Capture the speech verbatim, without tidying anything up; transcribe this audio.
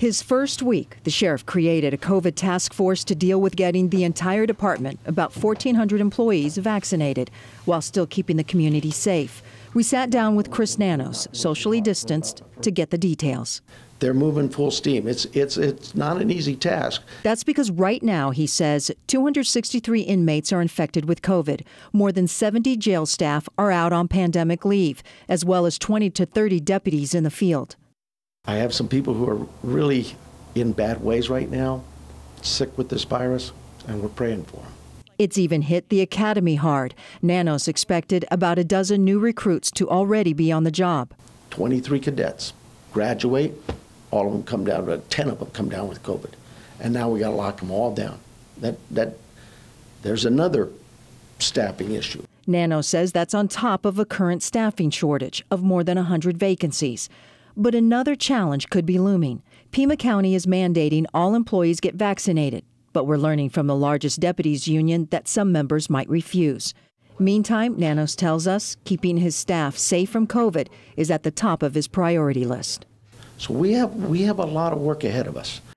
His first week, the sheriff created a COVID task force to deal with getting the entire department, about fourteen hundred employees, vaccinated, while still keeping the community safe. We sat down with Chris Nanos, socially distanced, to get the details. They're moving full steam. It's, it's, it's not an easy task. That's because right now, he says, two hundred sixty-three inmates are infected with COVID. More than seventy jail staff are out on pandemic leave, as well as twenty to thirty deputies in the field. I have some people who are really in bad ways right now, sick with this virus, and we're praying for them. It's even hit the academy hard. Nanos expected about a dozen new recruits to already be on the job. twenty-three cadets graduate, all of them come down, ten of them come down with COVID. And now we got to lock them all down. That, that, there's another staffing issue. Nanos says that's on top of a current staffing shortage of more than one hundred vacancies. But another challenge could be looming. Pima County is mandating all employees get vaccinated, but we're learning from the largest deputies union that some members might refuse. Meantime, Nanos tells us keeping his staff safe from COVID is at the top of his priority list. So we have, we have a lot of work ahead of us.